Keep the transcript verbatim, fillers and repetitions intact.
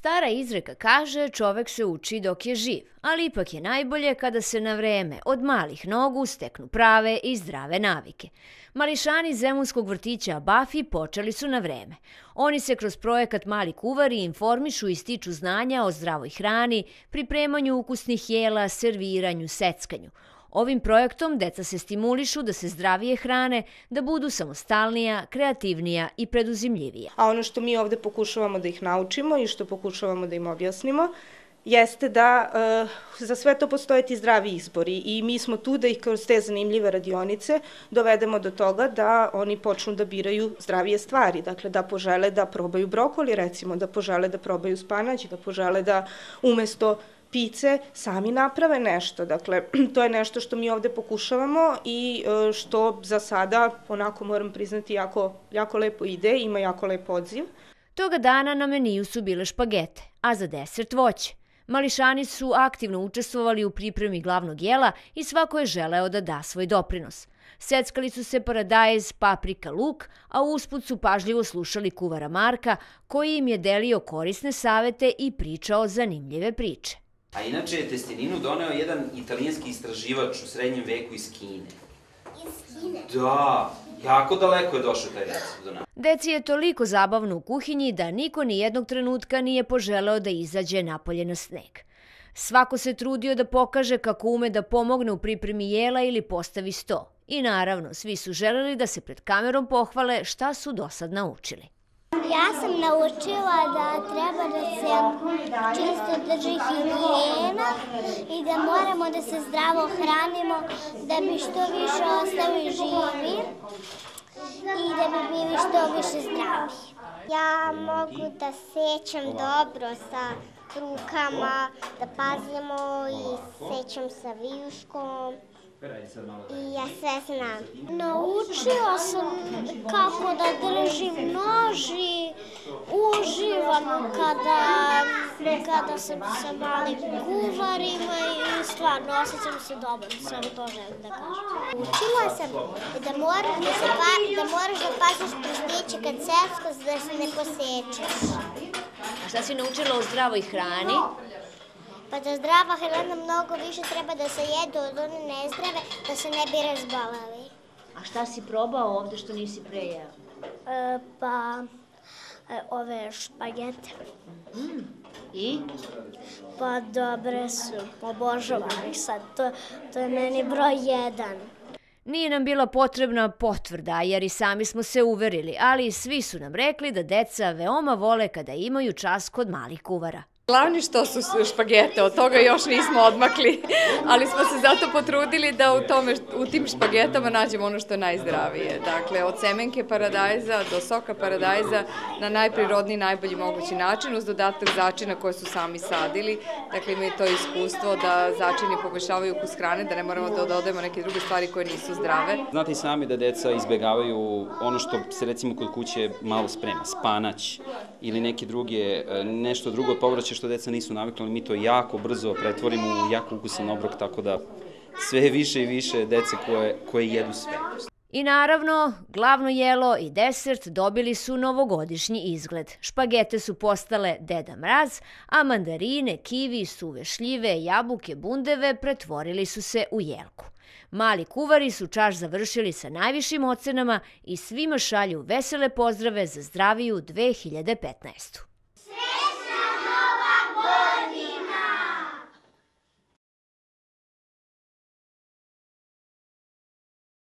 Stara izreka kaže čovek se uči dok je živ, ali ipak je najbolje kada se na vreme od malih nogu steknu prave i zdrave navike. Mališani zemunskog vrtića Abafi počeli su na vreme. Oni se kroz projekat Mali kuvari informišu i stiču znanja o zdravoj hrani, pripremanju ukusnih jela, serviranju, seckanju. Ovim projektom deca se stimulišu da se zdravije hrane, da budu samostalnija, kreativnija i preduzimljivija. A ono što mi ovde pokušavamo da ih naučimo i što pokušavamo da im objasnimo, jeste da e, za sve to postoje ti zdravi izbori i mi smo tu da ih kroz te zanimljive radionice dovedemo do toga da oni počnu da biraju zdravije stvari, dakle da požele da probaju brokoli, recimo, da požele da probaju spanać, da požele da umesto pice sami naprave nešto. Dakle, to je nešto što mi ovde pokušavamo i što za sada, onako moram priznati, jako, jako lepo ide, ima jako lep odziv. Toga dana na meniju su bile špagete, a za desert voće. Mališani su aktivno učestvovali u pripremi glavnog jela i svako je želeo da da svoj doprinos. Seckali su se paradajz, paprika, luk, a usput su pažljivo slušali kuvara Marka, koji im je delio korisne savete i pričao zanimljive priče. A inače je testeninu doneo jedan italijanski istraživač u srednjem veku iz Kine. Iz Kine? Da, jako daleko je došao taj recept do nas. Deci je toliko zabavno u kuhinji da niko ni jednog trenutka nije poželeo da izađe napolje na sneg. Svako se trudio da pokaže kako ume da pomogne u pripremi jela ili postavi sto. I naravno, svi su želeli da se pred kamerom pohvale šta su do sad naučili. Ja sam naučila da treba da se čisto drži higijena i da moramo da se zdravo hranimo da bi što više ostali živi i da bi bili što više zdravi. Ja mogu da sećam dobro sa rukama, da pazimo i sećam sa vijuškom. I ja sve znam. Naučila sam kako da držim nož i uživam kada, kada sam sa malim kuvarima i stvarno osjećam se dobro, samo to želim da kažem. Učila sam da moraš da, se pa, da, moraš da paziš prstiće kad seckaš da se ne posečeš. A šta si naučila o zdravoj hrani? Pa da zdrava hrana mnogo više treba da se jedu od one nezdrave, da se ne bi razboleli. A šta si probao ovde što nisi pre jeo? E, pa, e, ove špagete. Mm. I? Pa dobre su, obožavam ih sad, to, to je meni broj jedan. Nije nam bila potrebna potvrda, jer i sami smo se uverili, ali svi su nam rekli da deca veoma vole kada imaju čas kod malih kuvara. Glavni što su špagete, od toga još nismo odmakli, ali smo se zato potrudili da u, tome, u tim špagetama nađemo ono što je najzdravije. Dakle, od semenke paradajza do soka paradajza na najprirodniji, najbolji mogući način, uz dodatak začina koje su sami sadili. Dakle, imaju to iskustvo da začini poboljšavaju ukus hrane, da ne moramo da dodajemo neke druge stvari koje nisu zdrave. Znate i sami da deca izbegavaju ono što se recimo kod kuće malo sprema, spanać ili neki druge, nešto drugo povrće što deca nisu navikli, mi to jako brzo pretvorimo u jako ukusan obrok, tako da sve više i više dece koje, koje jedu sve. I naravno, glavno jelo i desert dobili su novogodišnji izgled. Špagete su postale Deda Mraz, a mandarine, kivi, suve šljive, jabuke, bundeve pretvorili su se u jelku. Mali kuvari su čas završili sa najvišim ocenama i svima šalju vesele pozdrave za zdraviju dve hiljade petnaestu.